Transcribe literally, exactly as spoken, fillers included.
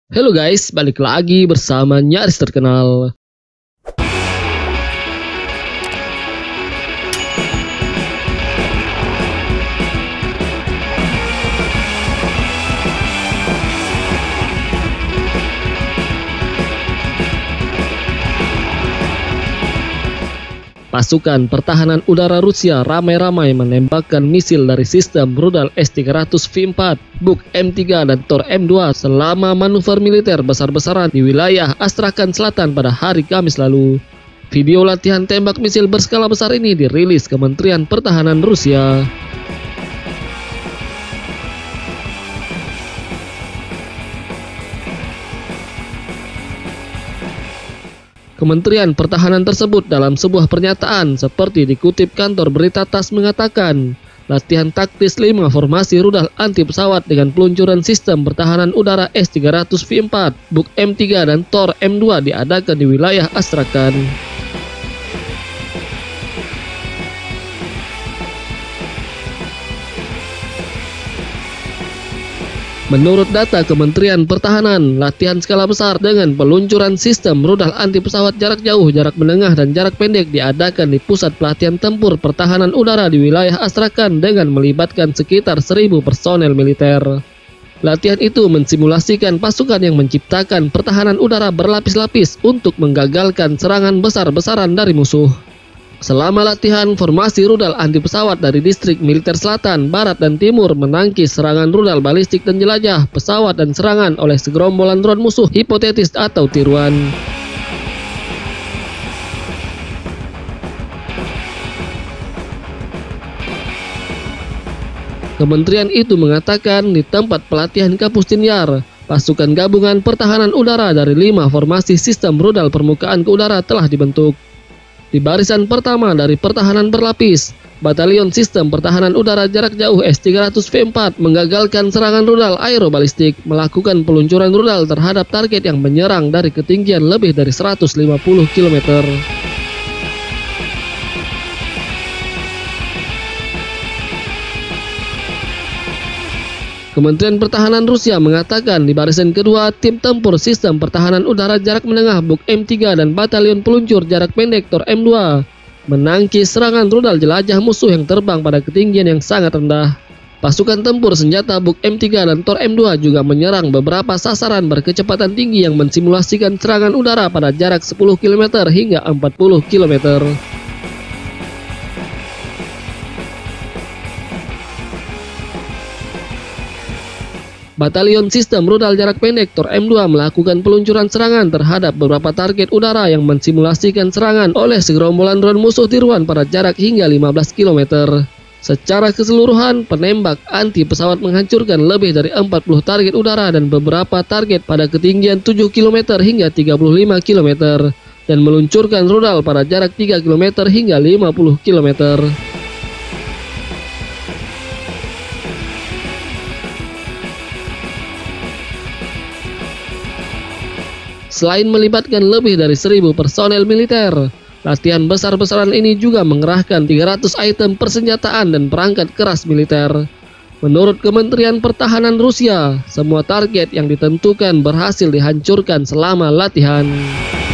Halo guys, balik lagi bersama Nyaris Terkenal. Pasukan pertahanan udara Rusia ramai-ramai menembakkan misil dari sistem rudal S tiga ratus V empat, Buk M tiga dan Tor M dua selama manuver militer besar-besaran di wilayah Astrakhan Selatan pada hari Kamis lalu. Video latihan tembak misil berskala besar ini dirilis Kementerian Pertahanan Rusia. Kementerian Pertahanan tersebut dalam sebuah pernyataan seperti dikutip kantor berita T A S S mengatakan, latihan taktis lima formasi rudal anti pesawat dengan peluncuran sistem pertahanan udara S tiga ratus V empat, Buk M tiga dan Tor M dua diadakan di wilayah Astrakhan. Menurut data Kementerian Pertahanan, latihan skala besar dengan peluncuran sistem rudal anti pesawat jarak jauh, jarak menengah, dan jarak pendek diadakan di Pusat Pelatihan Tempur Pertahanan Udara di wilayah Astrakhan dengan melibatkan sekitar seribu personel militer. Latihan itu mensimulasikan pasukan yang menciptakan pertahanan udara berlapis-lapis untuk menggagalkan serangan besar-besaran dari musuh. Selama latihan, formasi rudal anti pesawat dari distrik militer selatan, barat, dan timur menangkis serangan rudal balistik dan jelajah, pesawat, dan serangan oleh segerombolan drone musuh hipotetis atau tiruan. Kementerian itu mengatakan di tempat pelatihan Kapustin-Yar, pasukan gabungan pertahanan udara dari lima formasi sistem rudal permukaan ke udara telah dibentuk. Di barisan pertama dari pertahanan berlapis, Batalion Sistem Pertahanan Udara Jarak Jauh S tiga ratus V empat menggagalkan serangan rudal aerobalistik, melakukan peluncuran rudal terhadap target yang menyerang dari ketinggian lebih dari seratus lima puluh kilometer. Kementerian Pertahanan Rusia mengatakan di barisan kedua, tim tempur sistem pertahanan udara jarak menengah Buk M tiga dan batalion peluncur jarak pendek Tor M dua menangkis serangan rudal jelajah musuh yang terbang pada ketinggian yang sangat rendah. Pasukan tempur senjata Buk M tiga dan Tor M dua juga menyerang beberapa sasaran berkecepatan tinggi yang mensimulasikan serangan udara pada jarak sepuluh kilometer hingga empat puluh kilometer. Batalion Sistem Rudal Jarak Pendek Tor M dua melakukan peluncuran serangan terhadap beberapa target udara yang mensimulasikan serangan oleh segerombolan drone musuh tiruan pada jarak hingga lima belas kilometer. Secara keseluruhan, penembak anti pesawat menghancurkan lebih dari empat puluh target udara dan beberapa target pada ketinggian tujuh kilometer hingga tiga puluh lima kilometer dan meluncurkan rudal pada jarak tiga kilometer hingga lima puluh kilometer. Selain melibatkan lebih dari seribu personel militer, latihan besar-besaran ini juga mengerahkan tiga ratus item persenjataan dan perangkat keras militer. Menurut Kementerian Pertahanan Rusia, semua target yang ditentukan berhasil dihancurkan selama latihan.